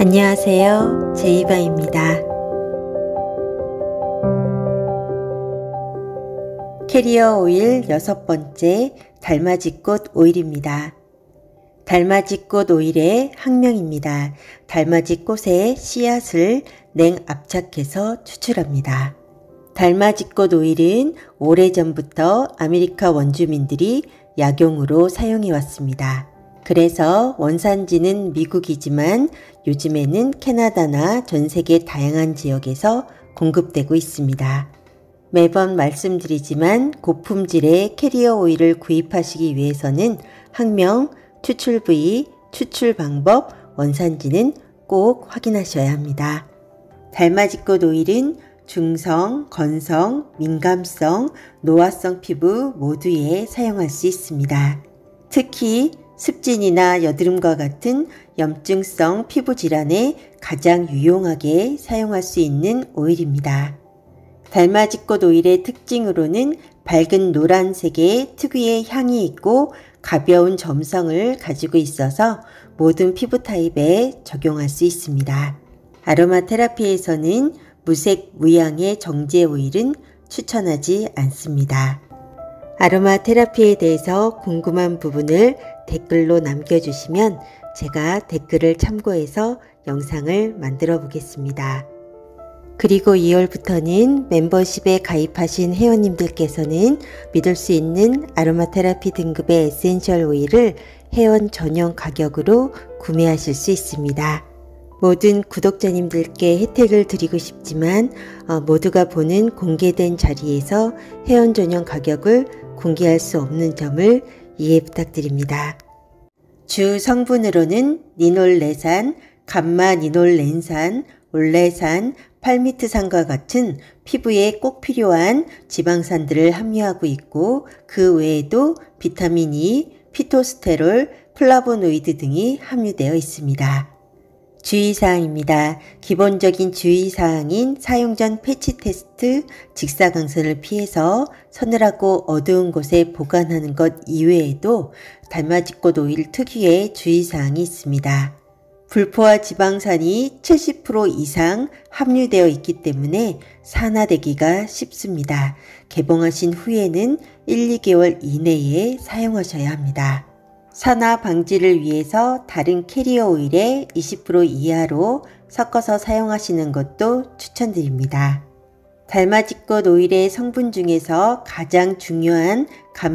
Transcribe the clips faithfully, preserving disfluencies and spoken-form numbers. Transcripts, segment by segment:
안녕하세요. 제이바입니다. 캐리어 오일 여섯 번째 달맞이꽃 오일입니다. 달맞이꽃 오일의 학명입니다. 달맞이꽃의 씨앗을 냉압착해서 추출합니다. 달맞이꽃 오일은 오래전부터 아메리카 원주민들이 약용으로 사용해 왔습니다. 그래서 원산지는 미국이지만 요즘에는 캐나다나 전 세계 다양한 지역에서 공급되고 있습니다. 매번 말씀드리지만 고품질의 캐리어 오일을 구입하시기 위해서는 학명, 추출 부위, 추출 방법, 원산지는 꼭 확인하셔야 합니다. 달맞이꽃 오일은 중성, 건성, 민감성, 노화성 피부 모두에 사용할 수 있습니다. 특히 습진이나 여드름과 같은 염증성 피부 질환에 가장 유용하게 사용할 수 있는 오일입니다. 달맞이꽃 오일의 특징으로는 밝은 노란색의 특유의 향이 있고 가벼운 점성을 가지고 있어서 모든 피부 타입에 적용할 수 있습니다. 아로마 테라피에서는 무색 무향의 정제 오일은 추천하지 않습니다. 아로마 테라피에 대해서 궁금한 부분을 댓글로 남겨주시면 제가 댓글을 참고해서 영상을 만들어 보겠습니다. 그리고 이월부터는 멤버십에 가입하신 회원님들께서는 믿을 수 있는 아로마 테라피 등급의 에센셜 오일을 회원 전용 가격으로 구매하실 수 있습니다. 모든 구독자님들께 혜택을 드리고 싶지만 어, 모두가 보는 공개된 자리에서 회원 전용 가격을 공개할 수 없는 점을 이해 부탁드립니다. 주 성분으로는 니놀레산, 감마니놀렌산, 올레산, 팔미트산과 같은 피부에 꼭 필요한 지방산들을 함유하고 있고 그 외에도 비타민 E, 피토스테롤, 플라보노이드 등이 함유되어 있습니다. 주의사항입니다. 기본적인 주의사항인 사용 전 패치 테스트, 직사광선을 피해서 서늘하고 어두운 곳에 보관하는 것 이외에도 달맞이꽃 오일 특유의 주의사항이 있습니다. 불포화 지방산이 칠십 퍼센트 이상 함유되어 있기 때문에 산화되기가 쉽습니다. 개봉하신 후에는 일, 이 개월 이내에 사용하셔야 합니다. 산화 방지를 위해서 다른 캐리어 오일의 이십 퍼센트 이하로 섞어서 사용하시는 것도 추천드립니다. 달맞이꽃 오일의 성분 중에서 가장 중요한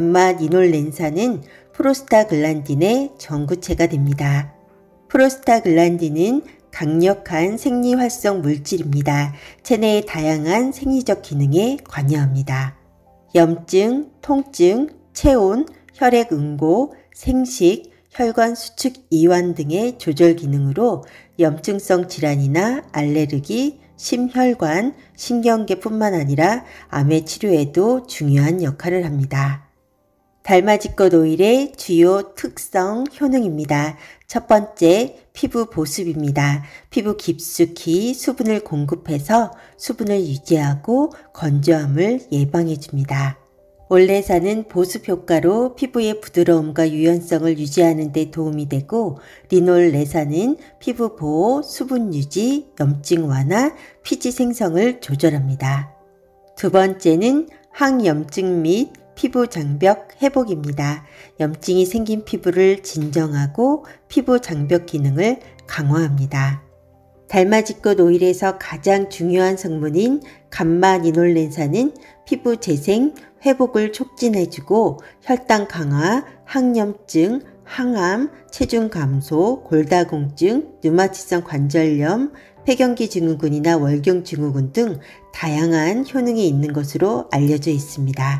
감마니놀렌산은 프로스타글란딘의 전구체가 됩니다. 프로스타글란딘은 강력한 생리활성 물질입니다. 체내의 다양한 생리적 기능에 관여합니다. 염증, 통증, 체온, 혈액 응고, 생식, 혈관 수축 이완 등의 조절 기능으로 염증성 질환이나 알레르기, 심혈관, 신경계뿐만 아니라 암의 치료에도 중요한 역할을 합니다. 달맞이꽃 오일의 주요 특성, 효능입니다. 첫 번째, 피부 보습입니다. 피부 깊숙이 수분을 공급해서 수분을 유지하고 건조함을 예방해 줍니다. 올레산은 보습 효과로 피부의 부드러움과 유연성을 유지하는 데 도움이 되고 리놀레산은 피부 보호, 수분 유지, 염증 완화, 피지 생성을 조절합니다. 두 번째는 항염증 및 피부 장벽 회복입니다. 염증이 생긴 피부를 진정하고 피부 장벽 기능을 강화합니다. 달맞이꽃 오일에서 가장 중요한 성분인 감마니놀렌산은 피부 재생, 회복을 촉진해주고 혈당 강화, 항염증, 항암, 체중 감소, 골다공증, 류마티성 관절염, 폐경기 증후군이나 월경 증후군 등 다양한 효능이 있는 것으로 알려져 있습니다.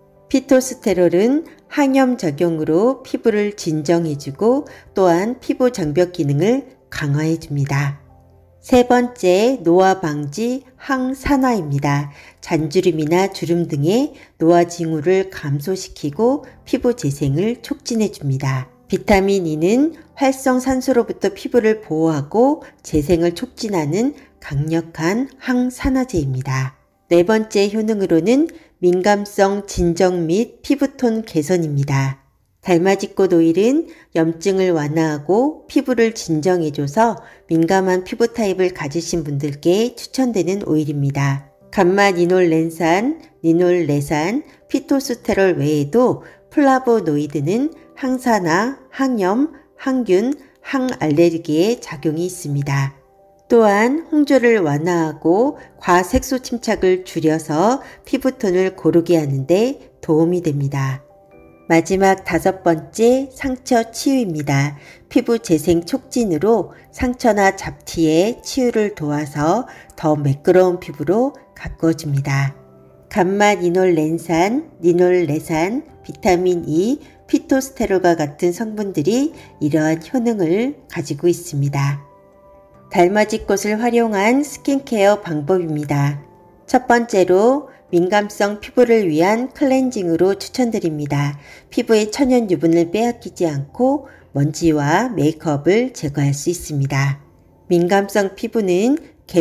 피토스테롤은 항염 작용으로 피부를 진정해주고 또한 피부 장벽 기능을 강화해줍니다. 세 번째, 노화 방지 항산화입니다. 잔주름이나 주름 등의 노화 징후를 감소시키고 피부 재생을 촉진해줍니다. 비타민 E는 활성산소로부터 피부를 보호하고 재생을 촉진하는 강력한 항산화제입니다. 네 번째 효능으로는 민감성 진정 및 피부톤 개선입니다. 달맞이꽃 오일은 염증을 완화하고 피부를 진정해줘서 민감한 피부 타입을 가지신 분들께 추천되는 오일입니다. 감마니놀렌산, 니놀레산, 피토스테롤 외에도 플라보노이드는 항산화, 항염, 항균, 항알레르기에 작용이 있습니다. 또한 홍조를 완화하고 과색소 침착을 줄여서 피부톤을 고르게 하는데 도움이 됩니다. 마지막 다섯 번째, 상처 치유입니다. 피부 재생 촉진으로 상처나 잡티의 치유를 도와서 더 매끄러운 피부로 가꾸어줍니다. 감마니놀렌산, 니놀레산, 비타민 E, 피토스테롤과 같은 성분들이 이러한 효능을 가지고 있습니다. 달맞이꽃을 활용한 스킨케어 방법입니다. 첫 번째로 민감성 피부를 위한 클렌징으로 추천드립니다. 피부의 천연 유분을 빼앗기지 않고 먼지와 메이크업을 제거할 수 있습니다. 민감성 피부는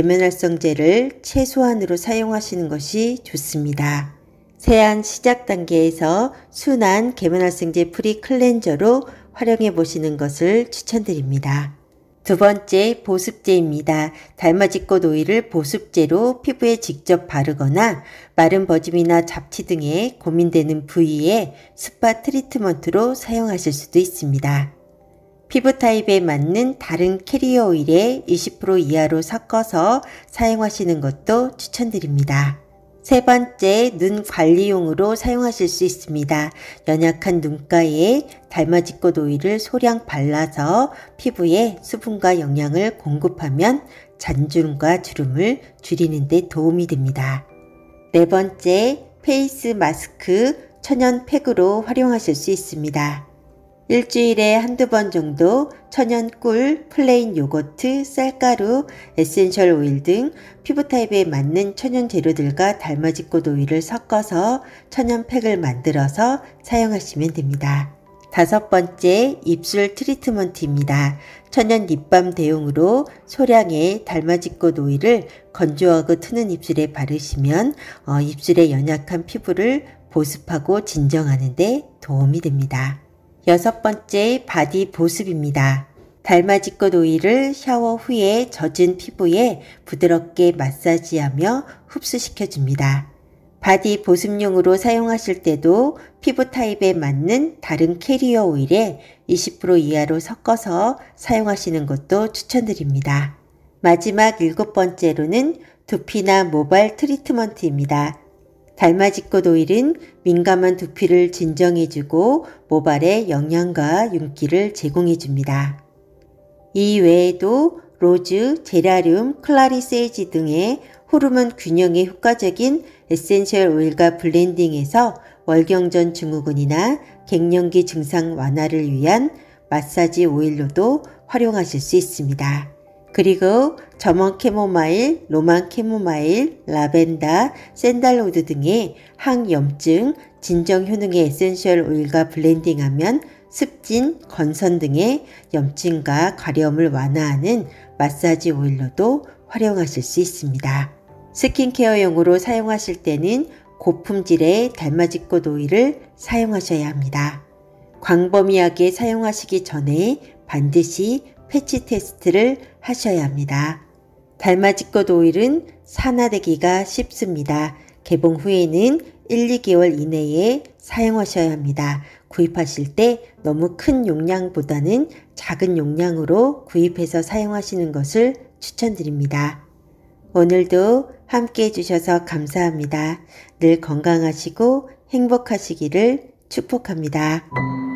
계면활성제를 최소한으로 사용하시는 것이 좋습니다. 세안 시작 단계에서 순한 계면활성제 프리 클렌저로 활용해 보시는 것을 추천드립니다. 두 번째, 보습제입니다. 달맞이꽃 오일을 보습제로 피부에 직접 바르거나 마른 버짐이나 잡티 등에 고민되는 부위에 스파 트리트먼트로 사용하실 수도 있습니다. 피부 타입에 맞는 다른 캐리어 오일에 이십 퍼센트 이하로 섞어서 사용하시는 것도 추천드립니다. 세 번째, 눈 관리용으로 사용하실 수 있습니다. 연약한 눈가에 달맞이꽃 오일을 소량 발라서 피부에 수분과 영양을 공급하면 잔주름과 주름을 줄이는 데 도움이 됩니다. 네 번째, 페이스 마스크 천연 팩으로 활용하실 수 있습니다. 일주일에 한두 번 정도 천연 꿀, 플레인 요거트, 쌀가루, 에센셜 오일 등 피부 타입에 맞는 천연 재료들과 달맞이꽃 오일을 섞어서 천연 팩을 만들어서 사용하시면 됩니다. 다섯 번째, 입술 트리트먼트입니다. 천연 립밤 대용으로 소량의 달맞이꽃 오일을 건조하고 트는 입술에 바르시면 어, 입술의 연약한 피부를 보습하고 진정하는 데 도움이 됩니다. 여섯 번째, 바디 보습입니다. 달맞이꽃 오일을 샤워 후에 젖은 피부에 부드럽게 마사지하며 흡수시켜줍니다. 바디 보습용으로 사용하실 때도 피부 타입에 맞는 다른 캐리어 오일에 이십 퍼센트 이하로 섞어서 사용하시는 것도 추천드립니다. 마지막 일곱 번째로는 두피나 모발 트리트먼트입니다. 달맞이꽃 오일은 민감한 두피를 진정해주고 모발에 영양과 윤기를 제공해줍니다. 이 외에도 로즈, 제라늄, 클라리세이지 등의 호르몬 균형에 효과적인 에센셜 오일과 블렌딩해서 월경전 증후군이나 갱년기 증상 완화를 위한 마사지 오일로도 활용하실 수 있습니다. 그리고 점원 캐모마일, 로만 캐모마일, 라벤더, 샌달우드 등의 항염증, 진정 효능의 에센셜 오일과 블렌딩하면 습진, 건선 등의 염증과 가려움을 완화하는 마사지 오일로도 활용하실 수 있습니다. 스킨케어용으로 사용하실 때는 고품질의 달맞이꽃 오일을 사용하셔야 합니다. 광범위하게 사용하시기 전에 반드시 패치 테스트를 하셔야 합니다. 달맞이꽃 오일은 산화되기가 쉽습니다. 개봉 후에는 일, 이 개월 이내에 사용하셔야 합니다. 구입하실 때 너무 큰 용량보다는 작은 용량으로 구입해서 사용하시는 것을 추천드립니다. 오늘도 함께 해주셔서 감사합니다. 늘 건강하시고 행복하시기를 축복합니다.